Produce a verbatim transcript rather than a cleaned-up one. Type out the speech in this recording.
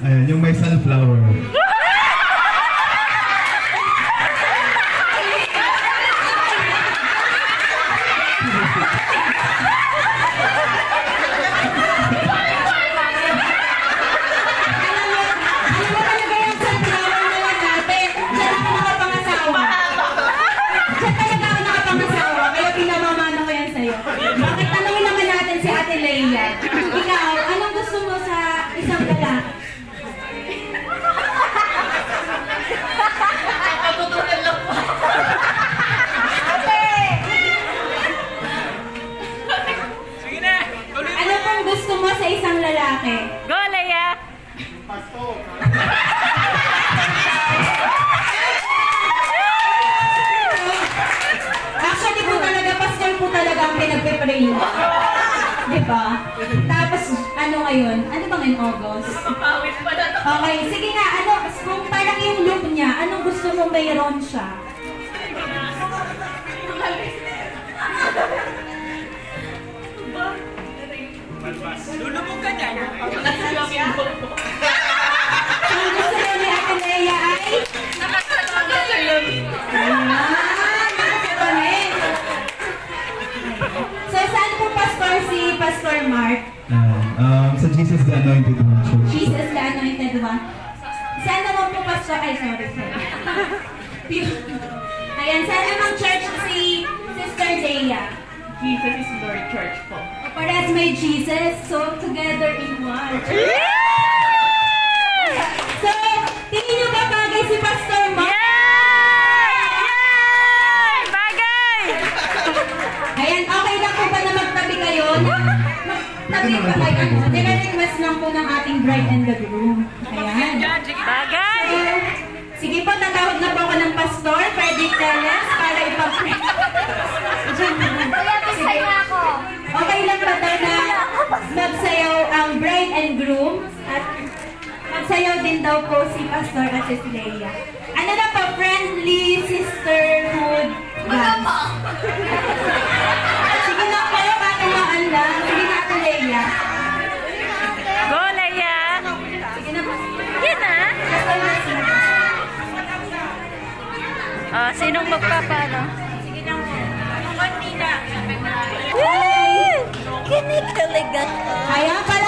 Ayan, yung may sunflower. Ikaw, anong gusto mo sa isang lalaki? Natutunan lang po. Sige na! Ano pong gusto mo sa isang lalaki? Go, Leia! Pastor! Actually po talaga, pastor po talaga ang pinagpe-pray. Diba? Tapos, ano ngayon? Ano ba ngayon, August? Pawis pa na. Okay, sige nga, ano, kung parang yung look niya, anong gusto mo mayroon siya? Lulubog ka dyan. Nakasalaming po. Ang gusto niya ni Ate Leia ay? Nakasalaming. Ayan, nakasalamin. So, saan po pastor si Pastor Mark? Ayan, um, sa Jesus the Anointed One Church. Jesus the Anointed One. Saan naman po pastor? Ay, sorry, sorry. Ayan, saan namang church si Sister Leia? Jesus is Lord Church po. Parehas may Jesus, so together in one. So, tingin niyo ba bagay si Pastor Mark? Yay! Yay! Bagay! Ayan, okay lang po ba na magtabi kayo? Magtabi pa kayo. Nire-request lang po ng ating bride and the groom. Ayan. Bagay! So, sige po, tatawag na po ako ng pastor, Frederick Teles, para ipag-pray. Kuya, bisay na ako. Okay lang ba daw na magsayaw ang bride and groom? At magsayaw din daw po si Pastor at si Leia. Ano na po, friendly sisterhood dance. Sige na po, katamaan lang. Sige na, Ate Leia. Go, Leia! Sige na po. Yan na! Ah, sinong magpapano? Sige na po. Yay! Kinikilig ako. Kaya pala